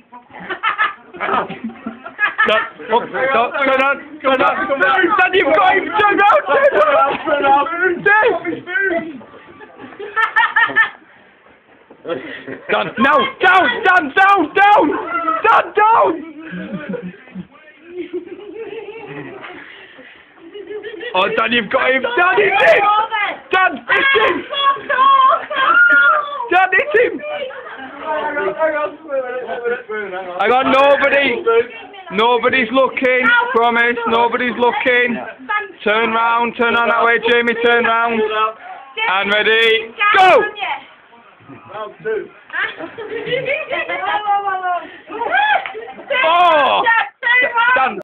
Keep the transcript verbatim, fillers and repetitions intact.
Stop, oh, stop, turn on, turn on. Dad, you've got him, turn round, turn round. Turn off. Dad. Dan, no, down, Dan, down, down, Dan, down. Oh, Dan, you've got him. Dan, hit him. Dan, hit him. Dan, hit him. Hang on, nobody. Nobody's looking. Promise, nobody's looking. Turn round, turn on that way, Jamie. Turn round. And ready, go. Round two. Oh! Dan.